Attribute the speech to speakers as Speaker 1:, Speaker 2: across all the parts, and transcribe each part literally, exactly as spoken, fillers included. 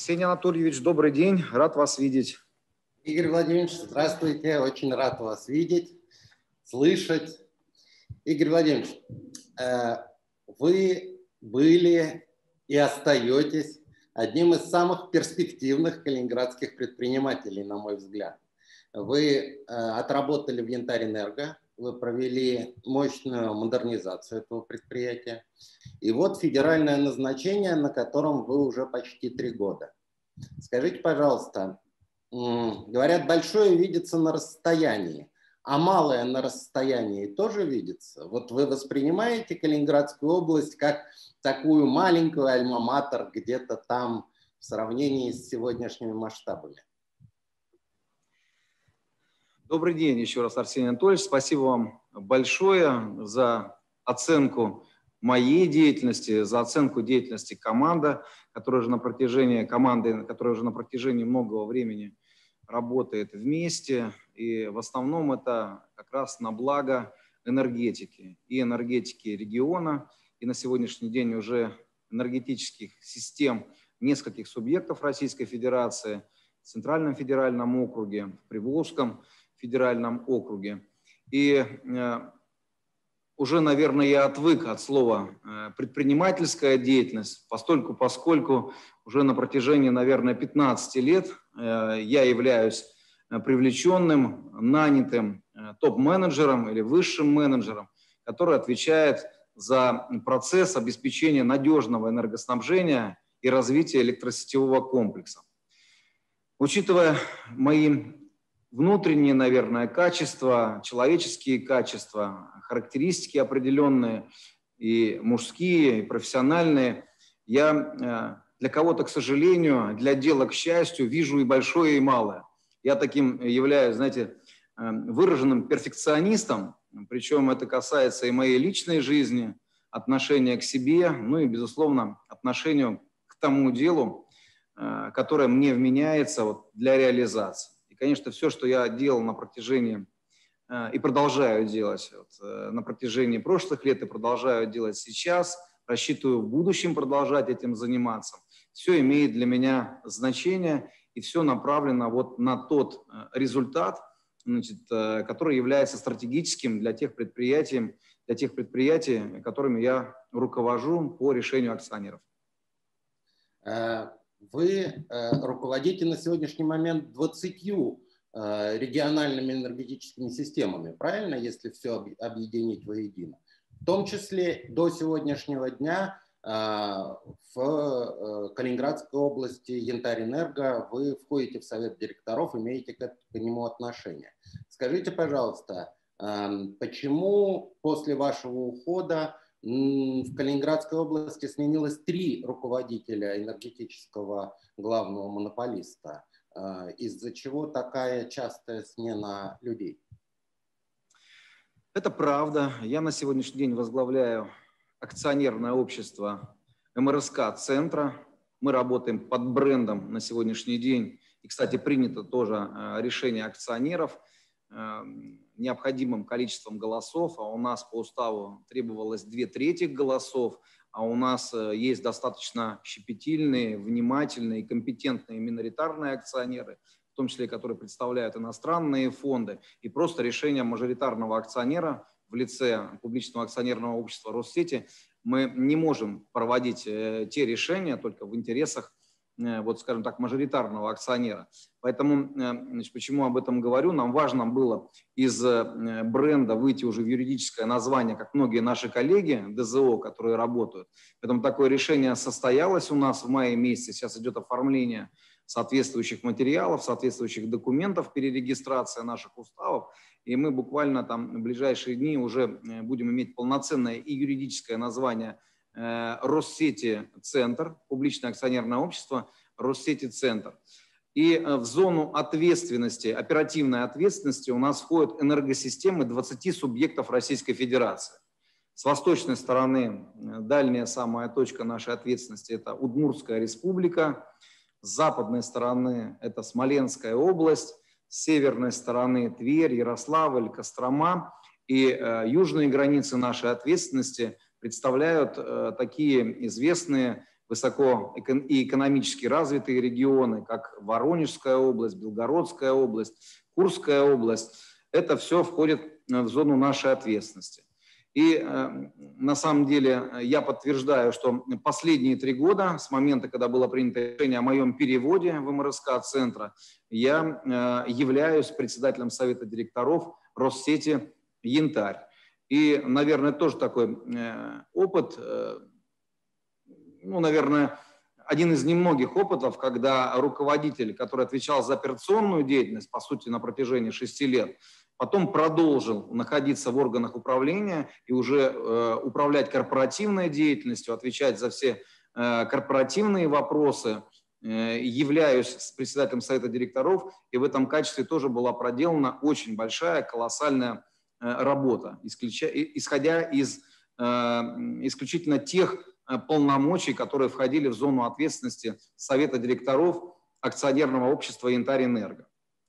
Speaker 1: Арсений Анатольевич, добрый день, рад вас видеть.
Speaker 2: Игорь Владимирович, здравствуйте, очень рад вас видеть, слышать. Игорь Владимирович, вы были и остаетесь одним из самых перспективных калининградских предпринимателей, на мой взгляд. Вы отработали в Янтарь-Энерго, вы провели мощную модернизацию этого предприятия. И вот федеральное назначение, на котором вы уже почти три года. Скажите, пожалуйста, говорят, большое видится на расстоянии, а малое на расстоянии тоже видится? Вот вы воспринимаете Калининградскую область как такую маленькую альма-матер где-то там в сравнении с сегодняшними масштабами?
Speaker 1: Добрый день еще раз, Арсений Анатольевич. Спасибо вам большое за оценку моей деятельности, за оценку деятельности команды, которая уже на протяжении, команды, которая уже на протяжении многого времени работает вместе. И в основном это как раз на благо энергетики. И энергетики региона, и на сегодняшний день уже энергетических систем нескольких субъектов Российской Федерации, в Центральном федеральном округе, в Приволжском федеральном округе. И э, уже, наверное, я отвык от слова э, предпринимательская деятельность, постольку, поскольку уже на протяжении, наверное, пятнадцати лет э, я являюсь привлеченным, нанятым э, топ-менеджером или высшим менеджером, который отвечает за процесс обеспечения надежного энергоснабжения и развития электросетевого комплекса. Учитывая мои внутренние, наверное, качества, человеческие качества, характеристики определенные, и мужские, и профессиональные, я для кого-то, к сожалению, для дела, к счастью, вижу и большое, и малое. Я таким являюсь, знаете, выраженным перфекционистом, причем это касается и моей личной жизни, отношения к себе, ну и, безусловно, отношению к тому делу, которое мне вменяется вот для реализации. И, конечно, все, что я делал на протяжении и продолжаю делать вот, на протяжении прошлых лет и продолжаю делать сейчас, рассчитываю в будущем продолжать этим заниматься, все имеет для меня значение и все направлено вот на тот результат, значит, который является стратегическим для тех предприятий, для тех предприятий, которыми я руковожу по решению акционеров.
Speaker 2: Вы руководите на сегодняшний момент двадцатью региональными энергетическими системами, правильно, если все объединить воедино? В том числе до сегодняшнего дня в Калининградской области Янтарь-Энерго вы входите в совет директоров, имеете к нему отношение. Скажите, пожалуйста, почему после вашего ухода в Калининградской области сменилось три руководителя энергетического главного монополиста, из-за чего такая частая смена людей?
Speaker 1: Это правда. Я на сегодняшний день возглавляю акционерное общество эм эр эс ка-центра. Мы работаем под брендом на сегодняшний день. И, кстати, принято тоже решение акционеров необходимым количеством голосов, а у нас по уставу требовалось две трети голосов, а у нас есть достаточно щепетильные, внимательные, компетентные миноритарные акционеры, в том числе, которые представляют иностранные фонды, и просто решение мажоритарного акционера в лице публичного акционерного общества Россети мы не можем проводить те решения только в интересах, вот, скажем так, мажоритарного акционера. Поэтому, значит, почему об этом говорю? Нам важно было из бренда выйти уже в юридическое название, как многие наши коллеги дэ зэ о, которые работают. Поэтому такое решение состоялось у нас в мае месяце. Сейчас идет оформление соответствующих материалов, соответствующих документов, перерегистрация наших уставов. И мы буквально там в ближайшие дни уже будем иметь полноценное и юридическое название Россети-центр, публичное акционерное общество Россети-центр. И в зону ответственности, оперативной ответственности у нас входят энергосистемы двадцати субъектов Российской Федерации. С восточной стороны дальняя самая точка нашей ответственности – это Удмуртская республика, с западной стороны это Смоленская область, с северной стороны Тверь, Ярославль, Кострома. И э, южные границы нашей ответственности представляют э, такие известные высоко и экономически развитые регионы, как Воронежская область, Белгородская область, Курская область. Это все входит в зону нашей ответственности. И э, на самом деле я подтверждаю, что последние три года, с момента, когда было принято решение о моем переводе в эм эр эс ка-центра, я э, являюсь председателем совета директоров Россети «Янтарь». И, наверное, тоже такой э, опыт, э, ну, наверное, один из немногих опытов, когда руководитель, который отвечал за операционную деятельность, по сути, на протяжении шести лет, потом продолжил находиться в органах управления и уже э, управлять корпоративной деятельностью, отвечать за все э, корпоративные вопросы. Э, являюсь председателем совета директоров, и в этом качестве тоже была проделана очень большая, колоссальная э, работа, исключа, исходя из э, исключительно тех э, полномочий, которые входили в зону ответственности совета директоров акционерного общества «Янтарь-Энерго».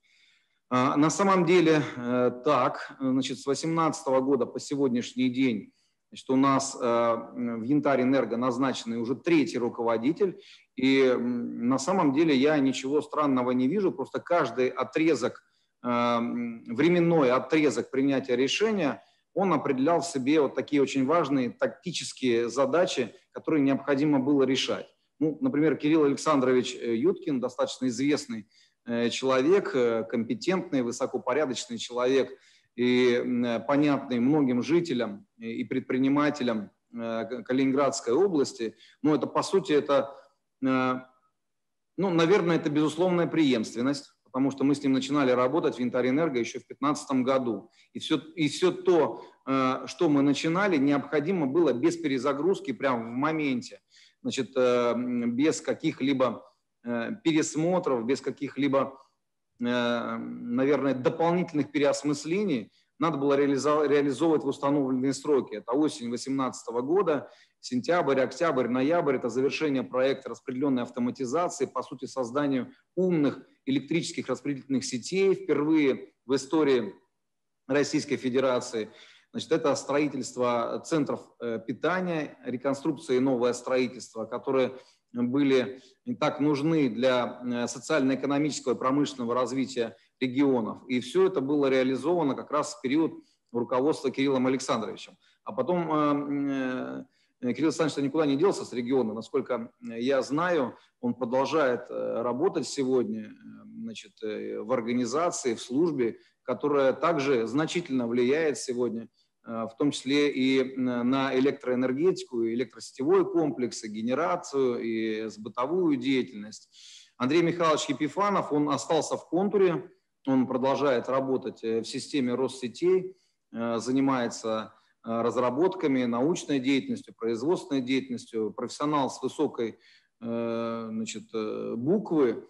Speaker 1: На самом деле так, значит, с две тысячи восемнадцатого года по сегодняшний день, значит, у нас в «Янтарь-Энерго» назначенный уже третий руководитель, и на самом деле я ничего странного не вижу, просто каждый отрезок, временной отрезок принятия решения, он определял в себе вот такие очень важные тактические задачи, которые необходимо было решать. Ну, например, Кирилл Александрович Юткин, достаточно известный человек, компетентный, высокопорядочный человек и понятный многим жителям и предпринимателям Калининградской области. Но это, по сути, это, ну, наверное, это безусловная преемственность, потому что мы с ним начинали работать в «Янтарь-Энерго» еще в две тысячи пятнадцатом году. И все, и все то, что мы начинали, необходимо было без перезагрузки, прямо в моменте, значит, без каких-либо пересмотров, без каких-либо, наверное, дополнительных переосмыслений, надо было реализовывать в установленные сроки. Это осень две тысячи восемнадцатого года, сентябрь, октябрь, ноябрь, это завершение проекта распределенной автоматизации, по сути, созданию умных электрических распределительных сетей впервые в истории Российской Федерации. Значит, это строительство центров питания, реконструкция и новое строительство, которые были не так нужны для социально-экономического и промышленного развития регионов. И все это было реализовано как раз в период руководства Кириллом Александровичем. А потом э, э, Кирилл Александрович никуда не делся с региона. Насколько я знаю, он продолжает работать сегодня, значит, в организации, в службе, которая также значительно влияет сегодня, в том числе и на электроэнергетику, и электросетевой комплекс, и генерацию, и бытовую деятельность. Андрей Михайлович Епифанов, он остался в контуре, он продолжает работать в системе Россетей, занимается разработками, научной деятельностью, производственной деятельностью, профессионал с высокой, значит, буквы.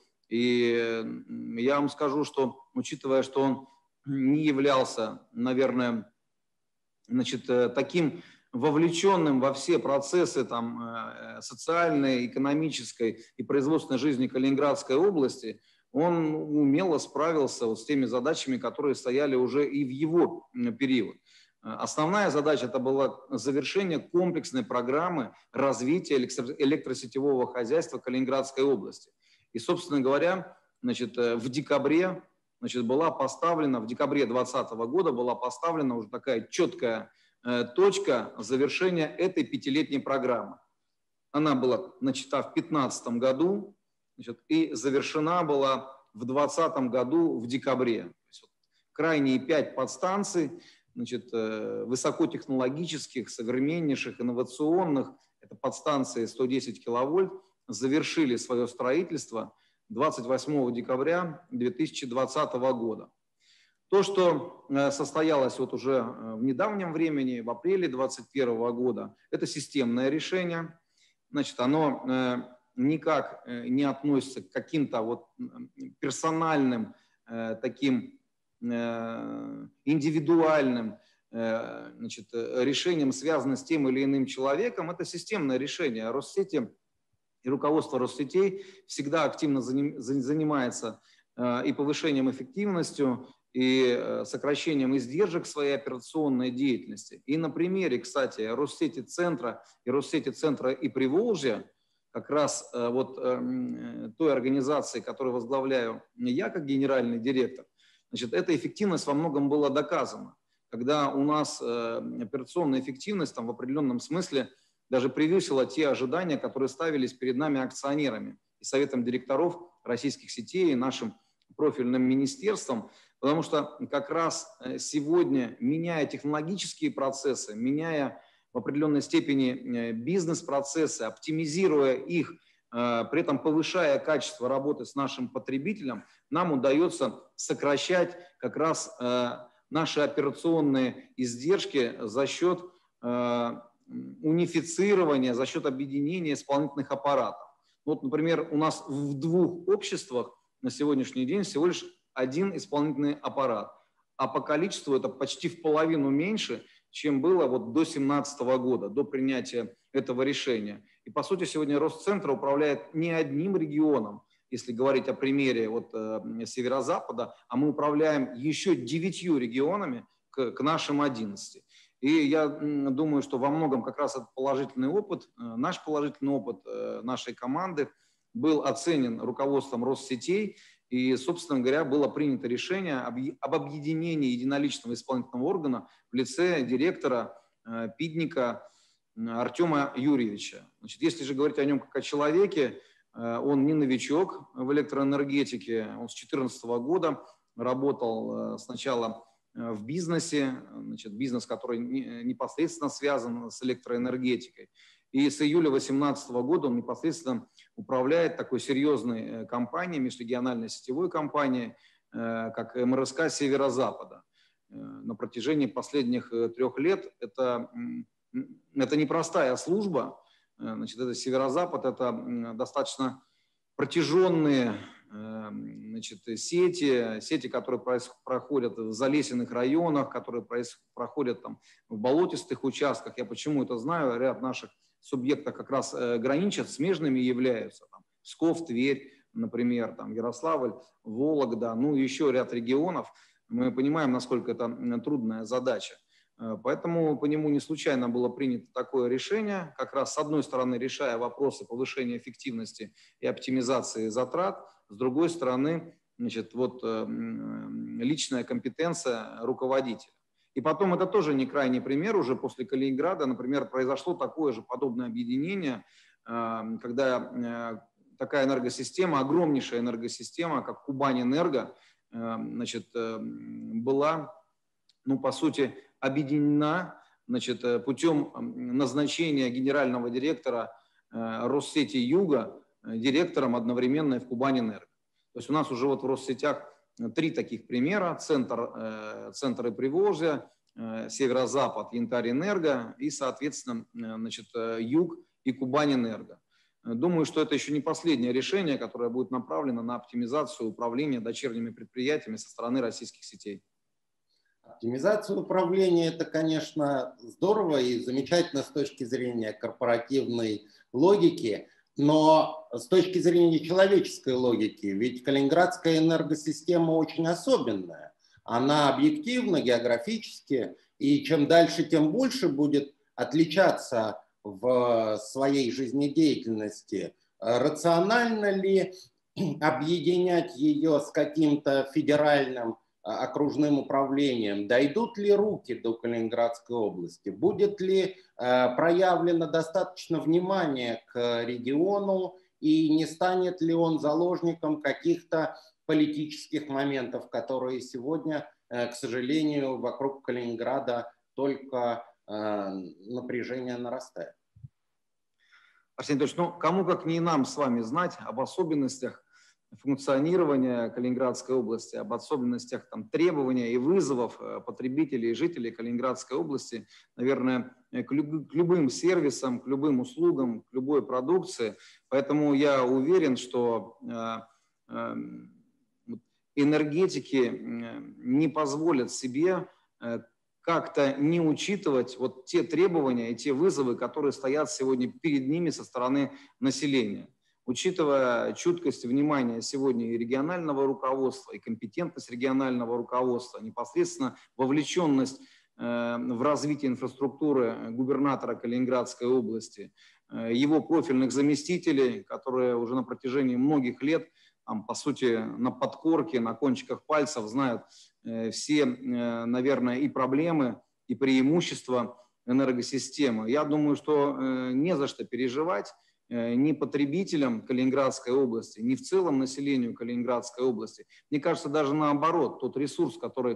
Speaker 1: И я вам скажу, что, учитывая, что он не являлся, наверное, значит, таким вовлеченным во все процессы там, социальной, экономической и производственной жизни Калининградской области, он умело справился вот с теми задачами, которые стояли уже и в его период. Основная задача это было завершение комплексной программы развития электросетевого хозяйства Калининградской области. И, собственно говоря, значит, в декабре значит, была поставлена, в декабре две тысячи двадцатого года была поставлена уже такая четкая э, точка завершения этой пятилетней программы. Она была начата в две тысячи пятнадцатом году, значит, и завершена была в две тысячи двадцатом году в декабре. То есть, вот, крайние пять подстанций, значит, э, высокотехнологических, современнейших, инновационных, это подстанции сто десять киловольт, завершили свое строительство двадцать восьмого декабря две тысячи двадцатого года. То, что состоялось вот уже в недавнем времени, в апреле две тысячи двадцать первого года, это системное решение. Значит, оно никак не относится к каким-то вот персональным, таким индивидуальным, значит, решениям, связанным с тем или иным человеком. Это системное решение. Россети и руководство Россетей всегда активно занимается и повышением эффективности, и сокращением издержек своей операционной деятельности. И на примере, кстати, Россети Центра и Россети Центра и Приволжья, как раз вот той организации, которую возглавляю я как генеральный директор, значит, эта эффективность во многом была доказана. Когда у нас операционная эффективность там, в определенном смысле даже превысила те ожидания, которые ставились перед нами акционерами и советом директоров российских сетей, и нашим профильным министерством, потому что как раз сегодня, меняя технологические процессы, меняя в определенной степени бизнес-процессы, оптимизируя их, при этом повышая качество работы с нашим потребителем, нам удается сокращать как раз наши операционные издержки за счет унифицирования, за счет объединения исполнительных аппаратов. Вот, например, у нас в двух обществах на сегодняшний день всего лишь один исполнительный аппарат, а по количеству это почти в половину меньше, чем было вот до две тысячи семнадцатого года, до принятия этого решения. И по сути сегодня Росцентр управляет не одним регионом, если говорить о примере вот, э, северо-запада, а мы управляем еще девятью регионами к, к нашим одиннадцати. И я м, думаю, что во многом как раз этот положительный опыт, э, наш положительный опыт э, нашей команды был оценен руководством Россетей, и, собственно говоря, было принято решение об, об объединении единоличного исполнительного органа в лице директора э, ПИДника Артема Юрьевича. Значит, если же говорить о нем как о человеке, он не новичок в электроэнергетике, он с две тысячи четырнадцатого года работал сначала в бизнесе, значит, бизнес, который непосредственно связан с электроэнергетикой. И с июля две тысячи восемнадцатого года он непосредственно управляет такой серьезной компанией, межрегиональной сетевой компанией, как эм эр эс ка Северо-Запада. На протяжении последних трех лет это, это непростая служба. Значит, это Северо-Запад, это достаточно протяженные значит, сети, сети, которые проходят в залесенных районах, которые проходят там, в болотистых участках. Я почему это знаю? Ряд наших субъектов как раз граничат, смежными являются. Там, Псков, Тверь, например, там, Ярославль, Вологда, ну и еще ряд регионов. Мы понимаем, насколько это трудная задача. Поэтому по нему не случайно было принято такое решение, как раз с одной стороны решая вопросы повышения эффективности и оптимизации затрат, с другой стороны, значит, вот, личная компетенция руководителя. И потом это тоже не крайний пример, уже после Калининграда, например, произошло такое же подобное объединение, когда такая энергосистема, огромнейшая энергосистема, как Кубань-Энерго, значит, была, ну, по сути, объединена, значит, путем назначения генерального директора Россети Юга директором одновременно и в Кубань-Энерго. То есть у нас уже вот в Россетях три таких примера: центр, центр и Приволжье, Северо-Запад, Янтарь-Энерго и, соответственно, значит, Юг и Кубань-Энерго. Думаю, что это еще не последнее решение, которое будет направлено на оптимизацию управления дочерними предприятиями со стороны российских сетей.
Speaker 2: Оптимизация управления – это, конечно, здорово и замечательно с точки зрения корпоративной логики, но с точки зрения человеческой логики, ведь Калининградская энергосистема очень особенная. Она объективна, географически, и чем дальше, тем больше будет отличаться в своей жизнедеятельности. Рационально ли объединять ее с каким-то федеральным окружным управлением? Дойдут ли руки до Калининградской области? Будет ли э, проявлено достаточно внимания к региону и не станет ли он заложником каких-то политических моментов, которые сегодня, э, к сожалению, вокруг Калининграда только э, напряжение нарастает?
Speaker 1: Арсений Анатольевич, ну кому как не нам с вами знать об особенностях функционирования Калининградской области, об особенностях там, требования и вызовов потребителей и жителей Калининградской области, наверное, к, люб, к любым сервисам, к любым услугам, к любой продукции. Поэтому я уверен, что э, э, энергетики не позволят себе э, как-то не учитывать вот те требования и те вызовы, которые стоят сегодня перед ними со стороны населения. Учитывая чуткость и внимание сегодня и регионального руководства, и компетентность регионального руководства, непосредственно вовлеченность э, в развитие инфраструктуры губернатора Калининградской области, его профильных заместителей, которые уже на протяжении многих лет, там, по сути, на подкорке, на кончиках пальцев знают все, наверное, и проблемы, и преимущества энергосистемы. Я думаю, что не за что переживать ни потребителям Калининградской области, ни в целом населению Калининградской области. Мне кажется, даже наоборот, тот ресурс, который,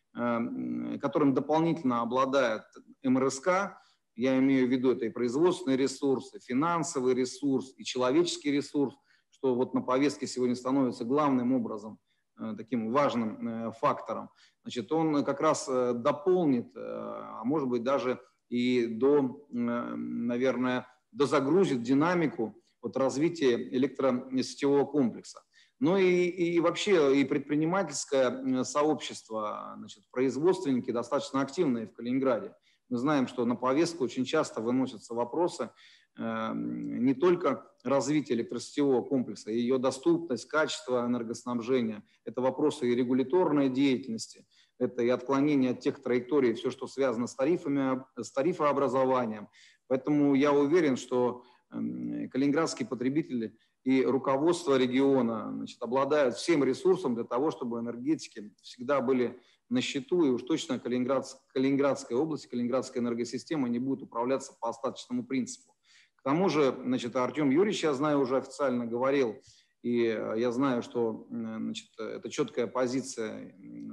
Speaker 1: которым дополнительно обладает эм эр эс ка, я имею в виду это и производственный ресурс, и финансовый ресурс, и человеческий ресурс, что вот на повестке сегодня становится главным образом, таким важным фактором. Значит, он как раз дополнит, а может быть даже и до, наверное, дозагрузит динамику вот развития электросетевого комплекса. Ну и, и вообще и предпринимательское сообщество, значит, производственники достаточно активные в Калининграде. Мы знаем, что на повестку очень часто выносятся вопросы э, не только развития электросетевого комплекса, ее доступность, качество энергоснабжения, это вопросы и регуляторной деятельности, это и отклонение от тех траекторий, все, что связано с тарифами, с тарифообразованием. Поэтому я уверен, что э, калининградские потребители и руководство региона, значит, обладают всем ресурсом для того, чтобы энергетики всегда были на счету, и уж точно Калининград, Калининградская область, Калининградская энергосистема не будет управляться по остаточному принципу. К тому же, значит, Артем Юрьевич, я знаю, уже официально говорил, и я знаю, что, значит, это четкая позиция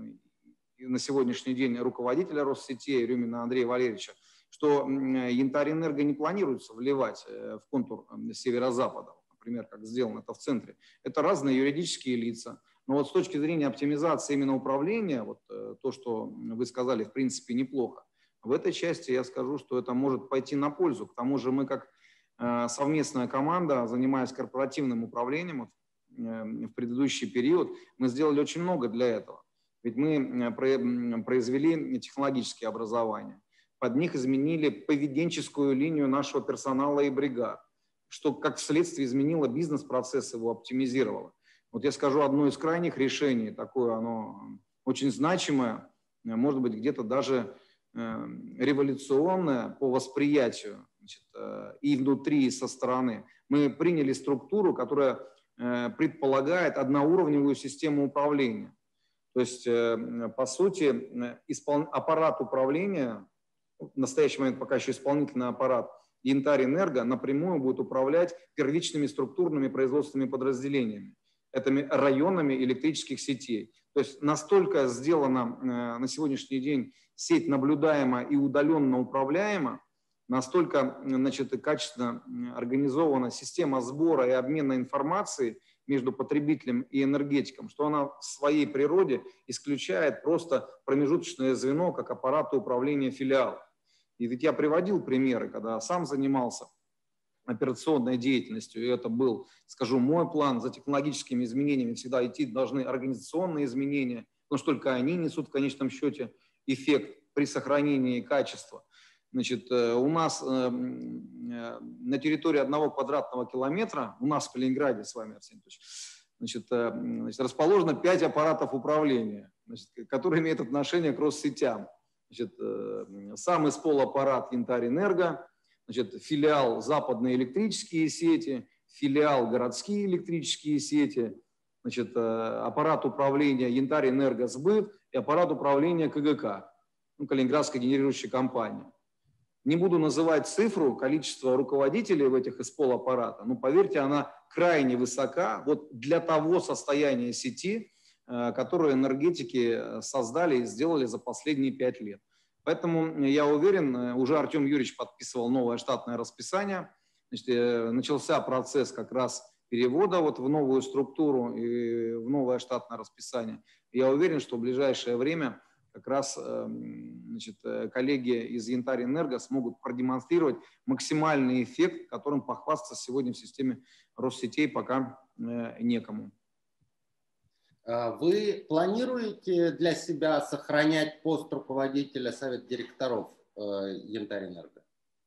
Speaker 1: на сегодняшний день руководителя Россетей Рюмина Андрея Валерьевича, что Янтарь-Энерго не планируется вливать в контур северо-запада, например, как сделано это в центре. Это разные юридические лица. Но вот с точки зрения оптимизации именно управления, вот то, что вы сказали, в принципе, неплохо. В этой части я скажу, что это может пойти на пользу. К тому же мы как совместная команда, занимаясь корпоративным управлением вот, в предыдущий период, мы сделали очень много для этого. Ведь мы произвели технологические образования. Под них изменили поведенческую линию нашего персонала и бригад, что как следствие изменило бизнес-процесс, его оптимизировало. Вот я скажу одно из крайних решений, такое оно очень значимое, может быть, где-то даже э, революционное по восприятию, значит, э, и внутри, и со стороны. Мы приняли структуру, которая э, предполагает одноуровневую систему управления. То есть, э, по сути, испол... аппарат управления, в настоящий момент пока еще исполнительный аппарат, Янтарь-Энерго напрямую будет управлять первичными структурными производственными подразделениями, этими районами электрических сетей. То есть настолько сделана э, на сегодняшний день сеть наблюдаема и удаленно управляема, настолько, значит, качественно организована система сбора и обмена информацией между потребителем и энергетиком, что она в своей природе исключает просто промежуточное звено, как аппараты управления филиалов. И ведь я приводил примеры, когда сам занимался операционной деятельностью, и это был, скажу, мой план. За технологическими изменениями всегда идти должны организационные изменения, потому что только они несут в конечном счете эффект при сохранении качества. Значит, у нас на территории одного квадратного километра, у нас в Калининграде с вами, Арсений Анатольевич, значит, значит, расположено пять аппаратов управления, значит, которые имеют отношение к Россетям. Значит, сам исполаппарат Янтарь-Энерго, значит, филиал западные электрические сети, филиал городские электрические сети, значит, аппарат управления Янтарь-Энерго сбыт и аппарат управления ка гэ ка, ну, Калининградской генерирующей компании. Не буду называть цифру, количество руководителей в этих исполаппарата, но поверьте, она крайне высока вот для того состояния сети, которые энергетики создали и сделали за последние пять лет. Поэтому я уверен, уже Артем Юрьевич подписывал новое штатное расписание, значит, начался процесс как раз перевода вот в новую структуру и в новое штатное расписание. Я уверен, что в ближайшее время как раз, значит, коллеги из Янтарь-Энерго смогут продемонстрировать максимальный эффект, которым похвастаться сегодня в системе Россетей пока некому.
Speaker 2: Вы планируете для себя сохранять пост руководителя совета директоров Янтарь-Энерго?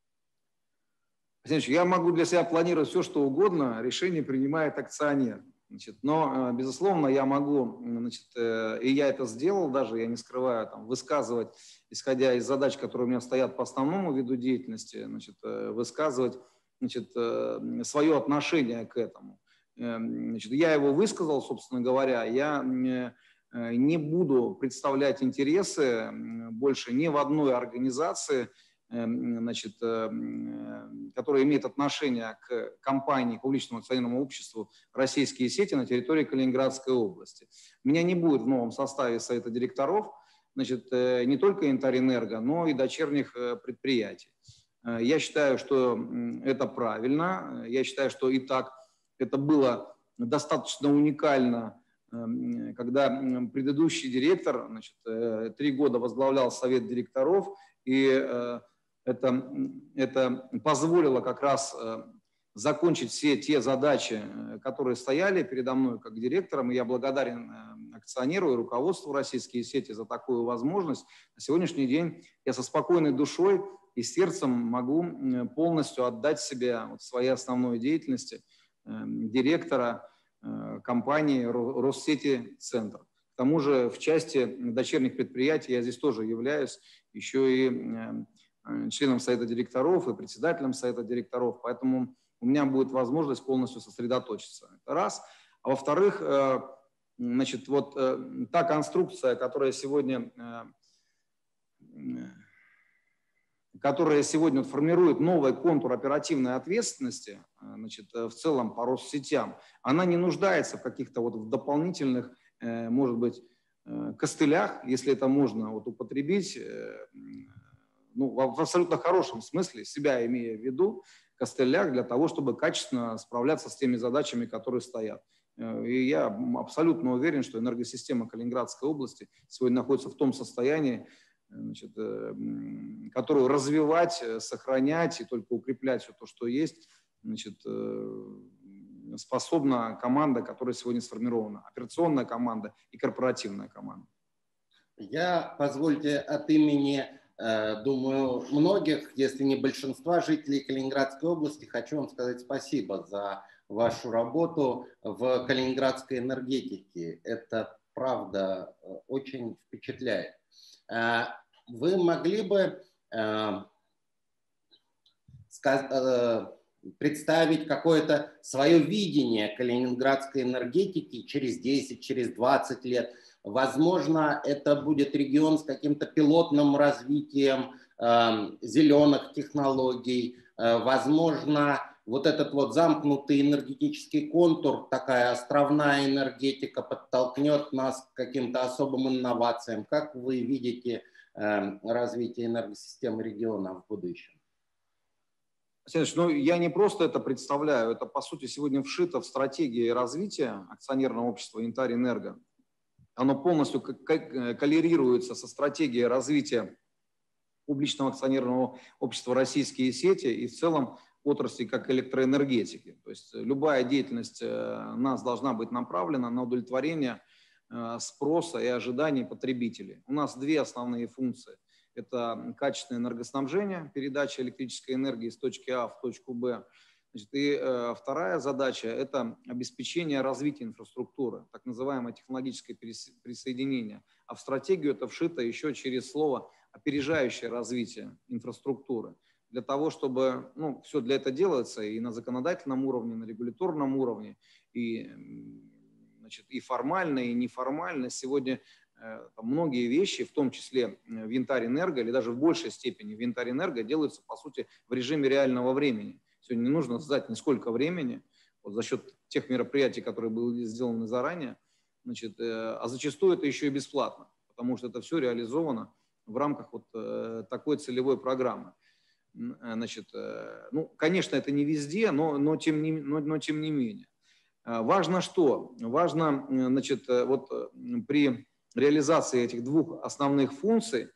Speaker 1: Я могу для себя планировать все, что угодно, решение принимает акционер. Значит, но, безусловно, я могу, значит, и я это сделал даже, я не скрываю, там, высказывать, исходя из задач, которые у меня стоят по основному виду деятельности, значит, высказывать значит, свое отношение к этому. Значит, я его высказал, собственно говоря, я не буду представлять интересы больше ни в одной организации, значит, которая имеет отношение к компании, публичному акционерному обществу «Российские сети» на территории Калининградской области. Меня не будет в новом составе совета директоров, значит, не только Янтарь-Энерго, но и дочерних предприятий. Я считаю, что это правильно. Я считаю, что и так это было достаточно уникально, когда предыдущий директор, значит, три года возглавлял совет директоров, и это, это позволило как раз закончить все те задачи, которые стояли передо мной как директором. И я благодарен акционеру и руководству «Российские сети» за такую возможность. На сегодняшний день я со спокойной душой и сердцем могу полностью отдать себя вот своей основной деятельности директора компании «Россети Центр». К тому же в части дочерних предприятий я здесь тоже являюсь еще и членом совета директоров и председателем совета директоров, поэтому у меня будет возможность полностью сосредоточиться. Это раз. А во-вторых, значит, вот та конструкция, которая сегодня, которая сегодня формирует новый контур оперативной ответственности, значит, в целом по Россетям, она не нуждается в каких-то вот в дополнительных, может быть, костылях, если это можно вот употребить, ну, в абсолютно хорошем смысле, себя имея в виду, костылях для того, чтобы качественно справляться с теми задачами, которые стоят. И я абсолютно уверен, что энергосистема Калининградской области сегодня находится в том состоянии, значит, которую развивать, сохранять и только укреплять все то, что есть, значит, способна команда, которая сегодня сформирована. Операционная команда и корпоративная команда.
Speaker 2: Я, позвольте, от имени, думаю, многих, если не большинства жителей Калининградской области, хочу вам сказать спасибо за вашу работу в калининградской энергетике. Это, правда, очень впечатляет. Вы могли бы представить какое-то свое видение калининградской энергетики через десять, через двадцать лет? Возможно, это будет регион с каким-то пилотным развитием э, зеленых технологий. Э, возможно, вот этот вот замкнутый энергетический контур, такая островная энергетика подтолкнет нас к каким-то особым инновациям. Как вы видите э, развитие энергосистемы региона в будущем?
Speaker 1: Александр, ну, я не просто это представляю, это, по сути, сегодня вшито в стратегии развития акционерного общества «Янтарь-Энерго». Оно полностью коррелируется со стратегией развития публичного акционерного общества «Российские сети» и в целом отрасли как электроэнергетики. То есть любая деятельность нас должна быть направлена на удовлетворение спроса и ожиданий потребителей. У нас две основные функции. Это качественное энергоснабжение, передача электрической энергии с точки А в точку Б. Значит, и э, вторая задача – это обеспечение развития инфраструктуры, так называемое технологическое присоединение. А в стратегию это вшито еще через слово «опережающее развитие инфраструктуры». Для того, чтобы, ну, все для этого делается и на законодательном уровне, и на регуляторном уровне, и, значит, и формально, и неформально. Сегодня э, многие вещи, в том числе в Янтарь-Энерго, или даже в большей степени в Янтарь-Энерго, делаются, по сути, в режиме реального времени. Сегодня не нужно ждать нисколько времени вот, за счет тех мероприятий, которые были сделаны заранее, значит, э, а зачастую это еще и бесплатно, потому что это все реализовано в рамках вот э, такой целевой программы. Значит, э, ну, конечно, это не везде, но, но, тем, не, но, но тем не менее. Э, важно что? Важно, значит, вот при реализации этих двух основных функций,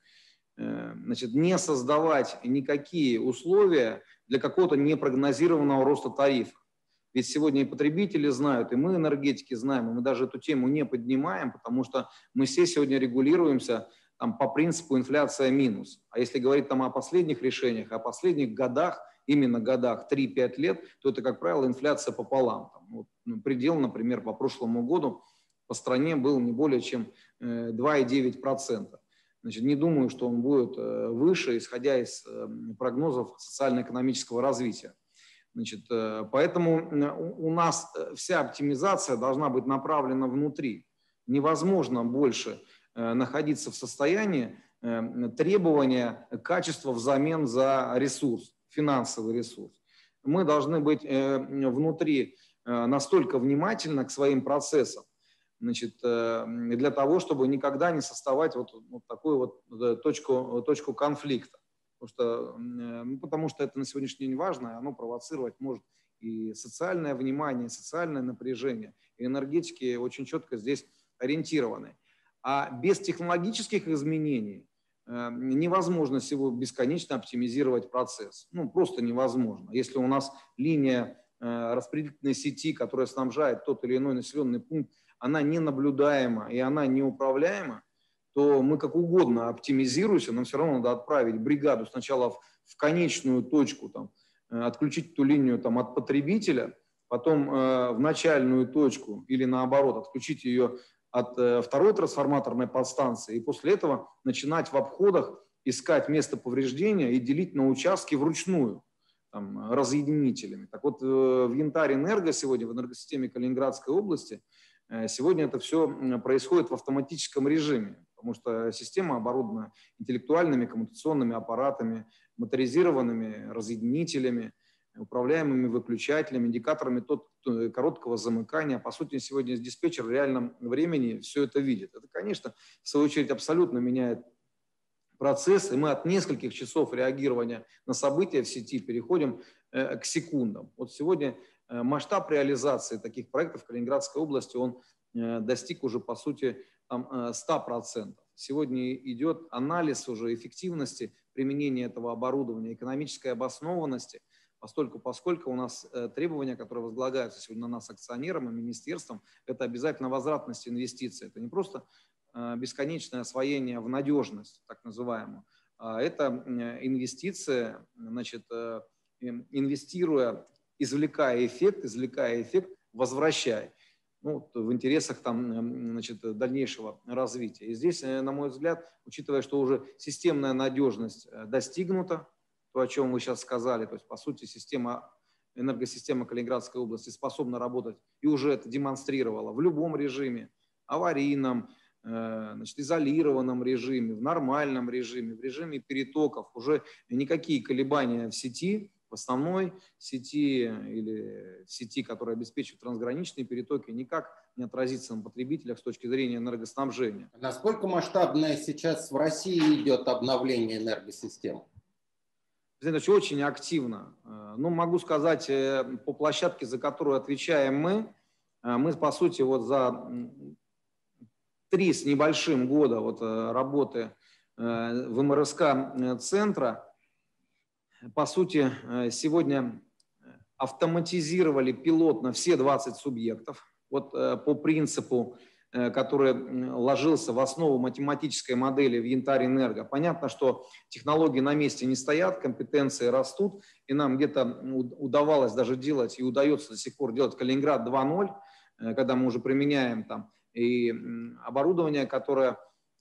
Speaker 1: э, значит, не создавать никакие условия для какого-то непрогнозированного роста тарифов. Ведь сегодня и потребители знают, и мы, энергетики, знаем, и мы даже эту тему не поднимаем, потому что мы все сегодня регулируемся там, по принципу инфляция минус. А если говорить там, о последних решениях, о последних годах, именно годах три-пять лет, то это, как правило, инфляция пополам. Там, вот, ну, предел, например, по прошлому году по стране был не более чем э, два и девять десятых процента. Значит, не думаю, что он будет выше, исходя из прогнозов социально-экономического развития. Значит, поэтому у нас вся оптимизация должна быть направлена внутри. Невозможно больше находиться в состоянии требования качества взамен за ресурс, финансовый ресурс. Мы должны быть внутри настолько внимательны к своим процессам, значит, для того, чтобы никогда не создавать вот, вот такую вот точку, точку конфликта. Потому что, ну, потому что это на сегодняшний день важно, и оно провоцировать может и социальное внимание, и социальное напряжение. И энергетики очень четко здесь ориентированы. А без технологических изменений невозможно всего бесконечно оптимизировать процесс. Ну, просто невозможно. Если у нас линия распределительной сети, которая снабжает тот или иной населенный пункт, она ненаблюдаема и она неуправляема, то мы как угодно оптимизируемся, нам все равно надо отправить бригаду сначала в, в конечную точку, там, отключить эту линию там, от потребителя, потом э, в начальную точку или наоборот, отключить ее от э, второй трансформаторной подстанции, и после этого начинать в обходах искать место повреждения и делить на участки вручную, там, разъединителями. Так вот, э, в Янтарь-Энерго сегодня, в энергосистеме Калининградской области, э, сегодня это все происходит в автоматическом режиме, потому что система оборудована интеллектуальными коммутационными аппаратами, моторизированными разъединителями, управляемыми выключателями, индикаторами короткого замыкания. По сути, сегодня диспетчер в реальном времени все это видит. Это, конечно, в свою очередь абсолютно меняет процесс, и мы от нескольких часов реагирования на события в сети переходим э, к секундам. Вот сегодня э, масштаб реализации таких проектов в Калининградской области, он э, достиг уже, по сути, там, ста процентов. Сегодня идет анализ уже эффективности применения этого оборудования, экономической обоснованности, постольку, поскольку у нас требования, которые возлагаются сегодня на нас акционерам и министерством, это обязательно возвратность инвестиций. Это не просто бесконечное освоение в надежность, так называемую, а это инвестиция, значит, инвестируя, извлекая эффект, извлекая эффект, возвращая. Ну, в интересах там, значит, дальнейшего развития. И здесь, на мой взгляд, учитывая, что уже системная надежность достигнута, то, о чем вы сейчас сказали, то есть, по сути, система, энергосистема Калининградской области способна работать и уже это демонстрировала в любом режиме, аварийном, значит, изолированном режиме, в нормальном режиме, в режиме перетоков. Уже никакие колебания в сети, в основной сети или в сети, которая обеспечивает трансграничные перетоки, никак не отразится на потребителях с точки зрения энергоснабжения.
Speaker 2: Насколько масштабное сейчас в России идет обновление энергосистемы?
Speaker 1: Знаете, очень активно. Ну, могу сказать, по площадке, за которую отвечаем мы, мы, по сути, вот за три с небольшим года вот работы в эм эр эс ка-центра, по сути, сегодня автоматизировали пилотно все двадцать субъектов. Вот по принципу, который ложился в основу математической модели в Янтарь-Энерго. Понятно, что технологии на месте не стоят, компетенции растут, и нам где-то удавалось даже делать, и удается до сих пор делать Калининград два ноль, когда мы уже применяем там и оборудование, которое,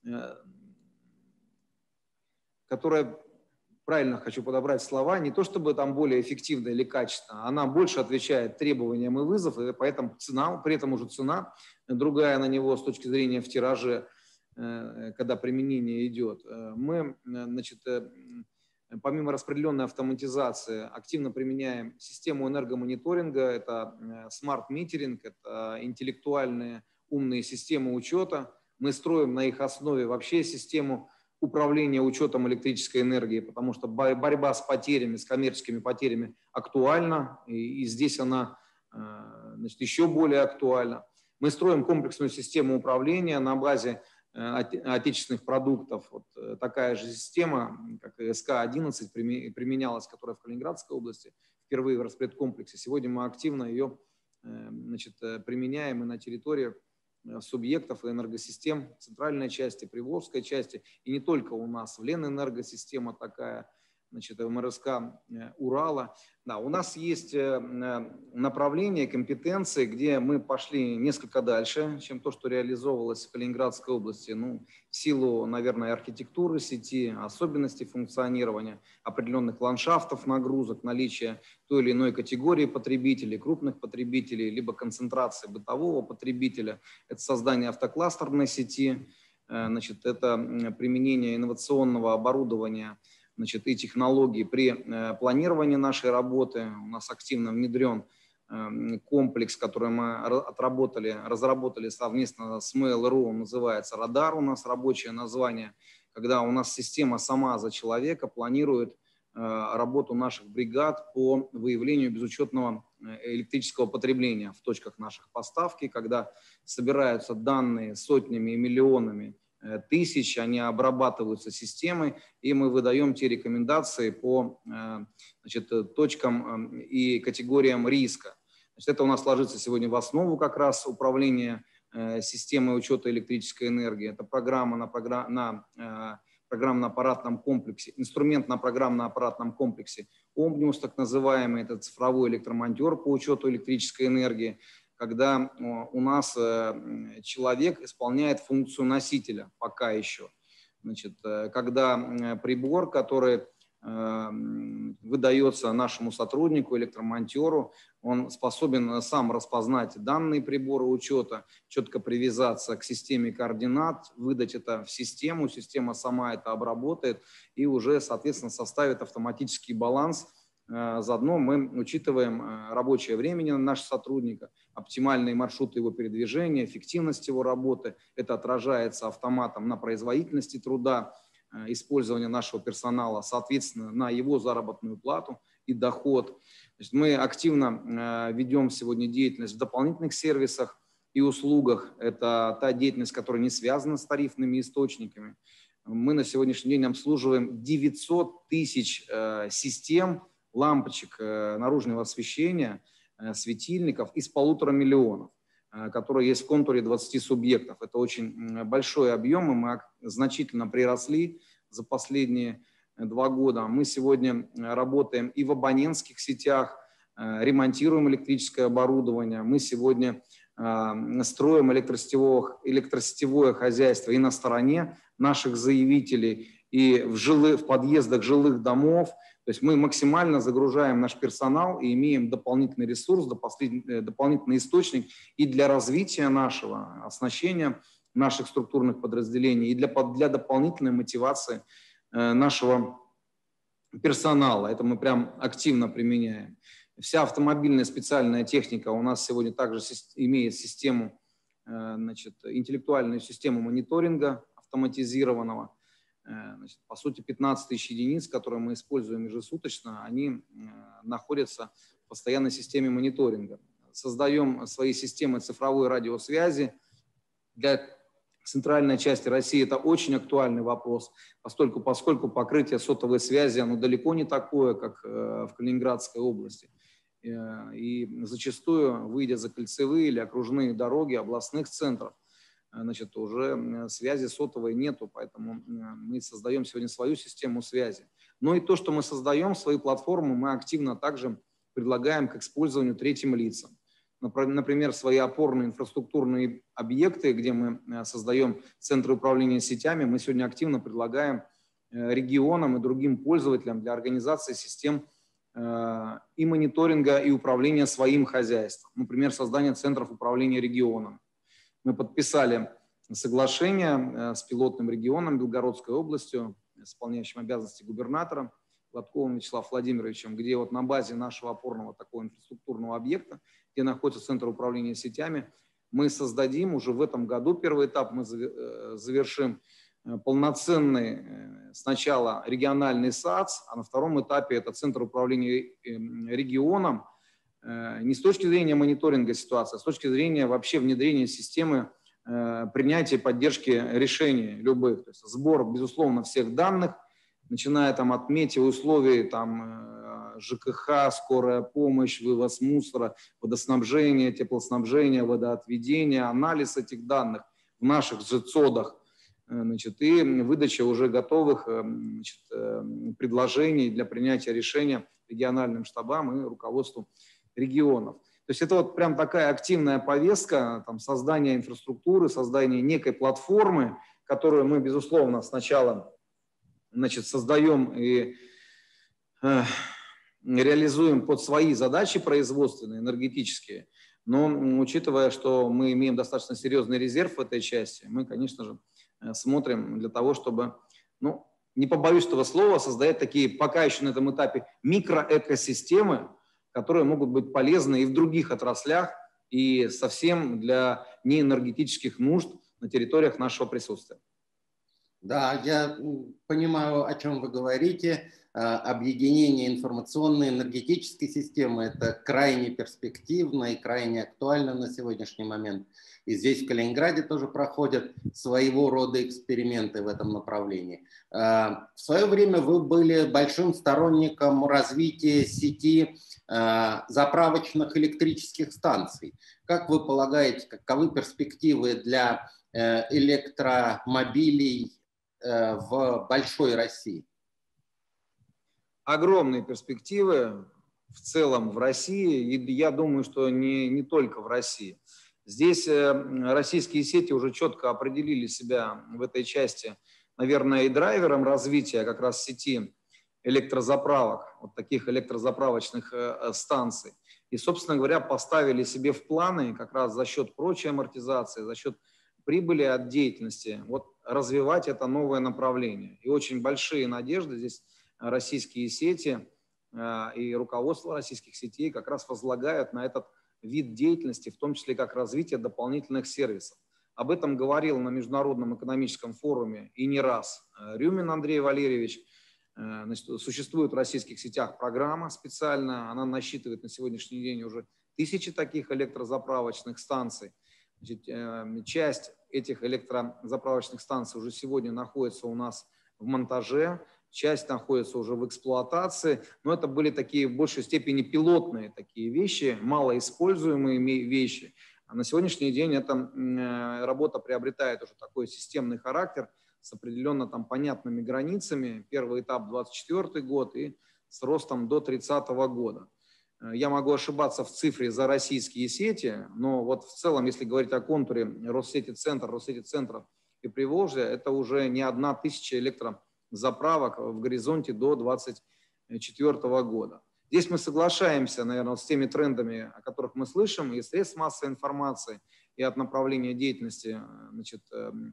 Speaker 1: которое правильно хочу подобрать слова, не то чтобы там более эффективно или качественно, она больше отвечает требованиям и вызовам, и поэтому цена, при этом уже цена другая на него с точки зрения в тираже, когда применение идет. Мы, значит, помимо распределенной автоматизации, активно применяем систему энергомониторинга, это смарт-митеринг, это интеллектуальные умные системы учета. Мы строим на их основе вообще систему управления учетом электрической энергии, потому что борьба с потерями, с коммерческими потерями актуальна, и, и здесь она, значит, еще более актуальна. Мы строим комплексную систему управления на базе отечественных продуктов. Вот такая же система, как эс ка одиннадцать, применялась, которая в Калининградской области впервые в распредкомплексе. Сегодня мы активно ее, значит, применяем и на территории субъектов и энергосистем центральной части, Приволжской части, и не только у нас. В Ленэнерго система такая, значит, эм эр эс ка Урала. Да, у нас есть направления, компетенции, где мы пошли несколько дальше, чем то, что реализовывалось в Калининградской области. Ну, в силу, наверное, архитектуры сети, особенностей функционирования, определенных ландшафтов нагрузок, наличия той или иной категории потребителей, крупных потребителей, либо концентрации бытового потребителя. Это создание автокластерной сети, значит, это применение инновационного оборудования, значит, и технологий при э, планировании нашей работы. У нас активно внедрен э, комплекс, который мы отработали, разработали совместно с Mail точка ру, он называется «Радар», у нас рабочее название, когда у нас система сама за человека планирует э, работу наших бригад по выявлению безучетного электрического потребления в точках наших поставки, когда собираются данные сотнями и миллионами тысяч, они обрабатываются системой, и мы выдаем те рекомендации по, значит, точкам и категориям риска. Значит, это у нас ложится сегодня в основу как раз управления системой учета электрической энергии. Это программа на, программ, на программно-аппаратном комплексе, инструмент на программно-аппаратном комплексе Omnius, так называемый, это цифровой электромонтер по учету электрической энергии, когда у нас человек исполняет функцию носителя пока еще. Значит, когда прибор, который выдается нашему сотруднику, электромонтеру, он способен сам распознать данные прибора учета, четко привязаться к системе координат, выдать это в систему, система сама это обработает и уже, соответственно, составит автоматический баланс. Заодно мы учитываем рабочее время нашего сотрудника, оптимальные маршруты его передвижения, эффективность его работы. Это отражается автоматом на производительности труда, использования нашего персонала, соответственно, на его заработную плату и доход. Значит, мы активно ведем сегодня деятельность в дополнительных сервисах и услугах. Это та деятельность, которая не связана с тарифными источниками. Мы на сегодняшний день обслуживаем девятьсот тысяч систем, лампочек наружного освещения, светильников из полутора миллионов, которые есть в контуре двадцати субъектов. Это очень большой объем, и мы значительно приросли за последние два года. Мы сегодня работаем и в абонентских сетях, ремонтируем электрическое оборудование. Мы сегодня строим электросетевое, электросетевое хозяйство и на стороне наших заявителей, и в, жилых, в подъездах жилых домов. То есть мы максимально загружаем наш персонал и имеем дополнительный ресурс, дополнительный источник и для развития нашего оснащения, наших структурных подразделений, и для, для дополнительной мотивации нашего персонала. Это мы прям активно применяем. Вся автомобильная специальная техника у нас сегодня также имеет систему, значит, интеллектуальную систему мониторинга автоматизированного. Значит, по сути, пятнадцать тысяч единиц, которые мы используем ежесуточно, они находятся в постоянной системе мониторинга. Создаем свои системы цифровой радиосвязи. Для центральной части России это очень актуальный вопрос, поскольку, поскольку покрытие сотовой связи оно далеко не такое, как в Калининградской области. И зачастую, выйдя за кольцевые или окружные дороги областных центров, значит, уже связи сотовой нету, поэтому мы создаем сегодня свою систему связи. Но и то, что мы создаем, свои платформы, мы активно также предлагаем к использованию третьим лицам. Например, свои опорные инфраструктурные объекты, где мы создаем центры управления сетями, мы сегодня активно предлагаем регионам и другим пользователям для организации систем и мониторинга, и управления своим хозяйством. Например, создание центров управления регионом. Мы подписали соглашение с пилотным регионом Белгородской областью, исполняющим обязанности губернатора Гладковым Вячеславом Владимировичем, где вот на базе нашего опорного такого инфраструктурного объекта, где находится Центр управления сетями, мы создадим уже в этом году, первый этап мы завершим, полноценный сначала региональный САЦ, а на втором этапе это Центр управления регионом, не с точки зрения мониторинга ситуации, а с точки зрения вообще внедрения системы принятия и поддержки решений любых. То есть сбор, безусловно, всех данных, начиная там от метеоусловий, там ЖКХ, скорая помощь, вывоз мусора, водоснабжение, теплоснабжение, водоотведение, анализ этих данных в наших же ЦОДах, значит, и выдача уже готовых, значит, предложений для принятия решения региональным штабам и руководству регионов. То есть это вот прям такая активная повестка, там, создания инфраструктуры, создания некой платформы, которую мы, безусловно, сначала, значит, создаем и э, реализуем под свои задачи производственные, энергетические. Но учитывая, что мы имеем достаточно серьезный резерв в этой части, мы, конечно же, смотрим для того, чтобы, ну, не побоюсь этого слова, создать такие пока еще на этом этапе микроэкосистемы, которые могут быть полезны и в других отраслях, и совсем для неэнергетических нужд на территориях нашего присутствия.
Speaker 2: Да, я понимаю, о чем вы говорите. Объединение информационной энергетической системы – это крайне перспективно и крайне актуально на сегодняшний момент. И здесь в Калининграде тоже проходят своего рода эксперименты в этом направлении. В свое время вы были большим сторонником развития сети заправочных электрических станций. Как вы полагаете, каковы перспективы для электромобилей в большой России?
Speaker 1: Огромные перспективы в целом в России, и я думаю, что не, не только в России. Здесь российские сети уже четко определили себя в этой части, наверное, и драйвером развития как раз сети электрозаправок, вот таких электрозаправочных станций. И, собственно говоря, поставили себе в планы как раз за счет прочей амортизации, за счет прибыли от деятельности, вот развивать это новое направление. И очень большие надежды здесь российские сети э, и руководство российских сетей как раз возлагают на этот вид деятельности, в том числе как развитие дополнительных сервисов. Об этом говорил на Международном экономическом форуме и не раз Рюмин Андрей Валерьевич. Э, значит, существует в российских сетях программа специальная, она насчитывает на сегодняшний день уже тысячи таких электрозаправочных станций. Значит, э, часть этих электрозаправочных станций уже сегодня находится у нас в монтаже, часть находится уже в эксплуатации, но это были такие в большей степени пилотные такие вещи, малоиспользуемые вещи. А на сегодняшний день эта работа приобретает уже такой системный характер с определенно там понятными границами. Первый этап двадцать четвёртый год и с ростом до тридцатого года. Я могу ошибаться в цифре за российские сети, но вот в целом, если говорить о контуре Россети Центр, Россети Центров и Приволжья, это уже не одна тысяча электрозаправок в горизонте до двадцать четвёртого года. Здесь мы соглашаемся, наверное, с теми трендами, о которых мы слышим, и средств массовой информации, и от направления деятельности, значит,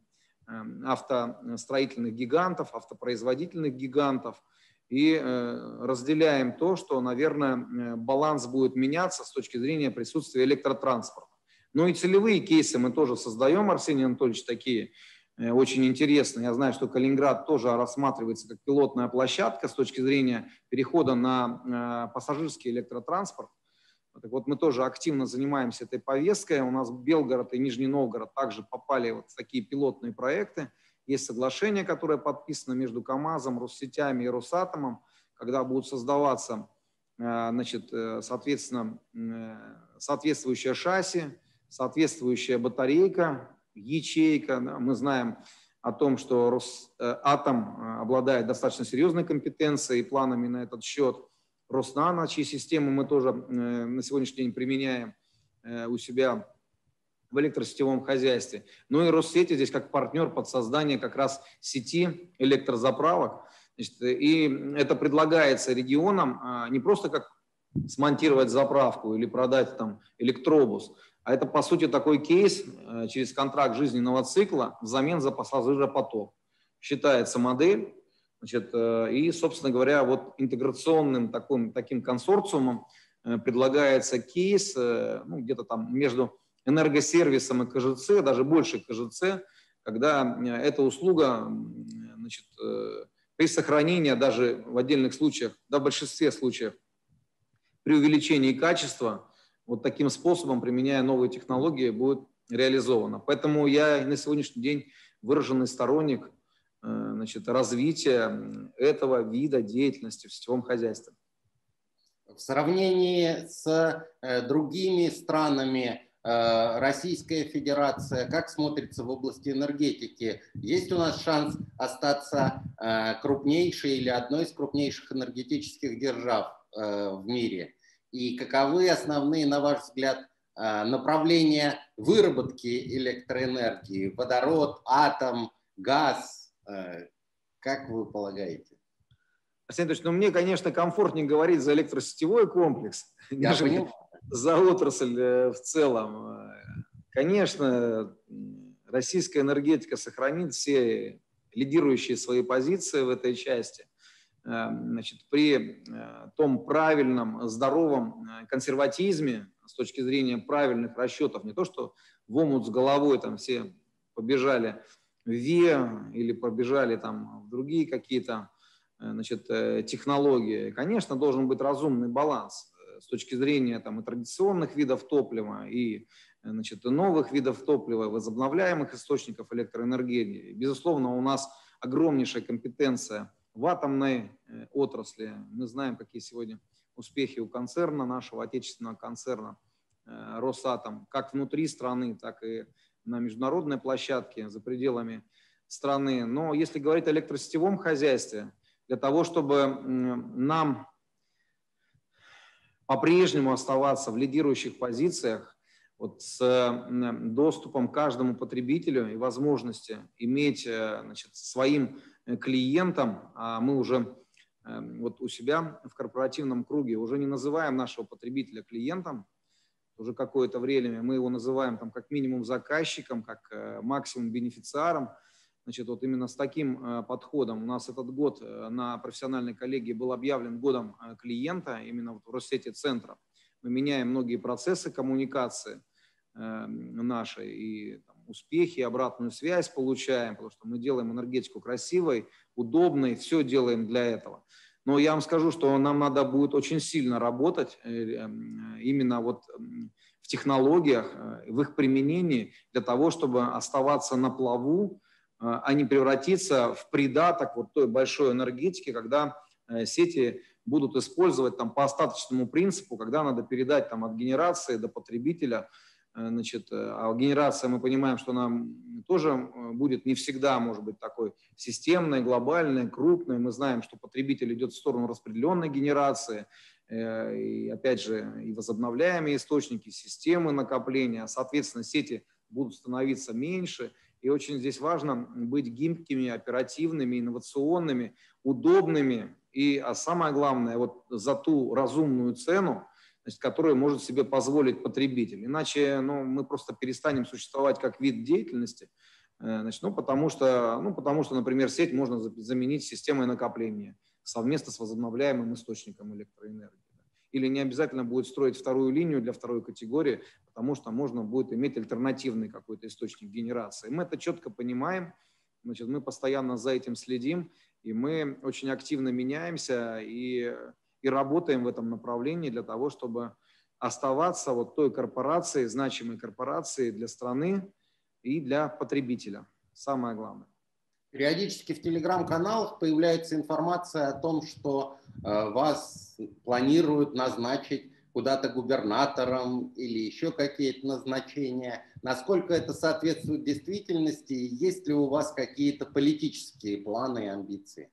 Speaker 1: автостроительных гигантов, автопроизводительных гигантов. И э, разделяем то, что, наверное, баланс будет меняться с точки зрения присутствия электротранспорта. Ну и целевые кейсы мы тоже создаем, Арсений Анатольевич, такие э, очень интересные. Я знаю, что Калининград тоже рассматривается как пилотная площадка с точки зрения перехода на э, пассажирский электротранспорт. Так вот, мы тоже активно занимаемся этой повесткой. У нас Белгород и Нижний Новгород также попали вот в такие пилотные проекты. Есть соглашение, которое подписано между КАМАЗом, Россетями и Росатомом, когда будут создаваться, значит, соответственно, соответствующее шасси, соответствующая батарейка, ячейка. Мы знаем о том, что Росатом обладает достаточно серьезной компетенцией и планами на этот счет. Роснано, чьи системы мы тоже на сегодняшний день применяем у себя в электросетевом хозяйстве. Ну и Россети здесь как партнер под создание как раз сети электрозаправок. Значит, и это предлагается регионам не просто как смонтировать заправку или продать там электробус, а это по сути такой кейс через контракт жизненного цикла взамен за пассажиропоток. Считается модель, значит, и, собственно говоря, вот интеграционным таким, таким консорциумом предлагается кейс, ну, где-то там между энергосервисом и КЖЦ, даже больше КЖЦ, когда эта услуга, значит, при сохранении даже в отдельных случаях, да, в большинстве случаев, при увеличении качества, вот таким способом, применяя новые технологии, будет реализована. Поэтому я на сегодняшний день выраженный сторонник, значит, развития этого вида деятельности в сетевом хозяйстве.
Speaker 2: В сравнении с другими странами Российская Федерация как смотрится в области энергетики? Есть у нас шанс остаться крупнейшей или одной из крупнейших энергетических держав в мире? И каковы основные, на ваш взгляд, направления выработки электроэнергии? Водород, атом, газ? Как вы полагаете?
Speaker 1: Арсений Анатольевич, ну мне, конечно, комфортнее говорить за электросетевой комплекс,
Speaker 2: Я
Speaker 1: нежели
Speaker 2: понимаю.
Speaker 1: за отрасль в целом. Конечно, российская энергетика сохранит все лидирующие свои позиции в этой части. Значит, при том правильном, здоровом консерватизме с точки зрения правильных расчетов, не то что в омут с головой там все побежали в ВИА или побежали там в другие какие-то, значит, технологии. Конечно, должен быть разумный баланс с точки зрения там, и традиционных видов топлива, и, значит, и новых видов топлива, возобновляемых источников электроэнергии. Безусловно, у нас огромнейшая компетенция в атомной отрасли. Мы знаем, какие сегодня успехи у концерна, нашего отечественного концерна Росатом, как внутри страны, так и на международной площадке, за пределами страны. Но если говорить о электросетевом хозяйстве, для того, чтобы нам по-прежнему оставаться в лидирующих позициях, вот с доступом к каждому потребителю и возможности иметь, значит, своим клиентам, а мы уже вот у себя в корпоративном круге уже не называем нашего потребителя клиентом, уже какое-то время мы его называем там как минимум заказчиком, как максимум бенефициаром. Значит, вот именно с таким подходом у нас этот год на профессиональной коллегии был объявлен годом клиента, именно вот в Россети центра. Мы меняем многие процессы коммуникации нашей, и там, успехи, обратную связь получаем, потому что мы делаем энергетику красивой, удобной, все делаем для этого. Но я вам скажу, что нам надо будет очень сильно работать именно вот в технологиях, в их применении для того, чтобы оставаться на плаву, а не превратиться в придаток вот той большой энергетики, когда сети будут использовать там по остаточному принципу, когда надо передать там от генерации до потребителя. Значит, а генерация, мы понимаем, что она тоже будет не всегда, может быть, такой системной, глобальной, крупной. Мы знаем, что потребитель идет в сторону распределенной генерации, и, опять же, и возобновляемые источники, системы накопления. Соответственно, сети будут становиться меньше. И очень здесь важно быть гибкими, оперативными, инновационными, удобными. И а самое главное, вот за ту разумную цену, значит, которую может себе позволить потребитель. Иначе ну, мы просто перестанем существовать как вид деятельности, значит, ну, потому что, ну, потому что, например, сеть можно заменить системой накопления совместно с возобновляемым источником электроэнергии. Или не обязательно будет строить вторую линию для второй категории, потому что можно будет иметь альтернативный какой-то источник генерации. Мы это четко понимаем, значит, мы постоянно за этим следим, и мы очень активно меняемся и, и работаем в этом направлении для того, чтобы оставаться вот той корпорацией, значимой корпорацией для страны и для потребителя. Самое главное.
Speaker 2: Периодически в телеграм-каналах появляется информация о том, что э, вас планируют назначить куда-то губернатором или еще какие-то назначения. Насколько это соответствует действительности? Есть ли у вас какие-то политические планы и амбиции?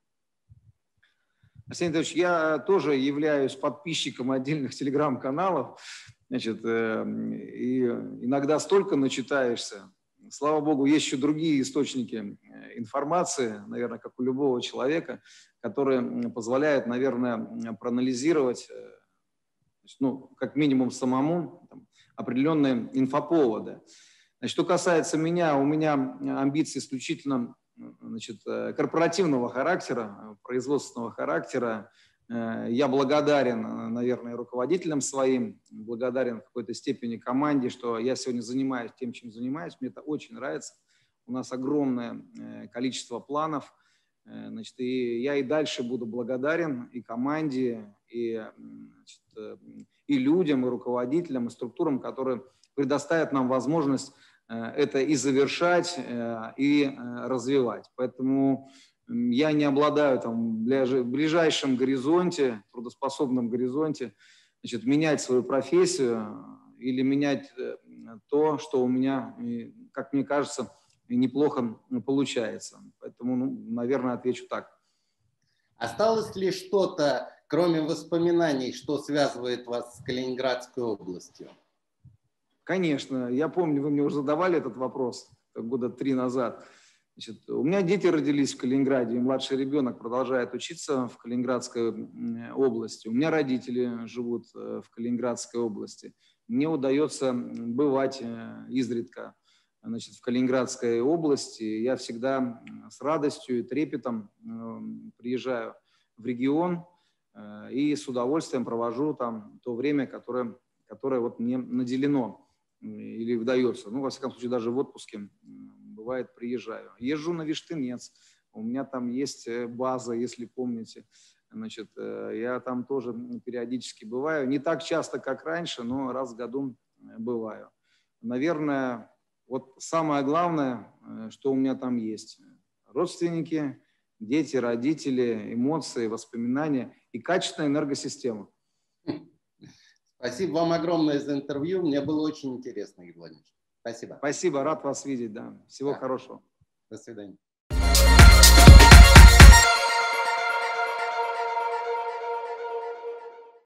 Speaker 1: Арсений Анатольевич, я тоже являюсь подписчиком отдельных телеграм-каналов. Значит, э, и иногда столько начитаешься. Слава богу, есть еще другие источники информации, наверное, как у любого человека, которые позволяют, наверное, проанализировать, ну, как минимум самому, там, определенные инфоповоды. Значит, что касается меня, у меня амбиции исключительно, значит, корпоративного характера, производственного характера. Я благодарен, наверное, руководителям своим, благодарен в какой-то степени команде, что я сегодня занимаюсь тем, чем занимаюсь. Мне это очень нравится. У нас огромное количество планов. Значит, и я и дальше буду благодарен и команде, и, значит, и людям, и руководителям, и структурам, которые предоставят нам возможность это и завершать, и развивать. Поэтому я не обладаю там, в ближайшем горизонте, трудоспособном горизонте, значит, менять свою профессию или менять то, что у меня, как мне кажется, неплохо получается. Поэтому, ну, наверное, отвечу так.
Speaker 2: Осталось ли что-то, кроме воспоминаний, что связывает вас с Калининградской областью?
Speaker 1: Конечно. Я помню, вы мне уже задавали этот вопрос года три назад. Значит, у меня дети родились в Калининграде, и младший ребенок продолжает учиться в Калининградской области. У меня родители живут в Калининградской области. Мне удается бывать изредка, значит, в Калининградской области. Я всегда с радостью и трепетом приезжаю в регион и с удовольствием провожу там то время, которое, которое вот мне наделено или выдается. Ну, во всяком случае, даже в отпуске бывает приезжаю. Езжу на Виштынец, у меня там есть база, если помните. Значит, я там тоже периодически бываю. Не так часто, как раньше, но раз в году бываю. Наверное, вот самое главное, что у меня там есть. Родственники, дети, родители, эмоции, воспоминания и качественная энергосистема.
Speaker 2: Спасибо вам огромное за интервью. Мне было очень интересно, Игорь Владимирович. Спасибо.
Speaker 1: Спасибо, рад вас видеть. Да. Всего
Speaker 2: да.
Speaker 1: хорошего.
Speaker 2: До свидания.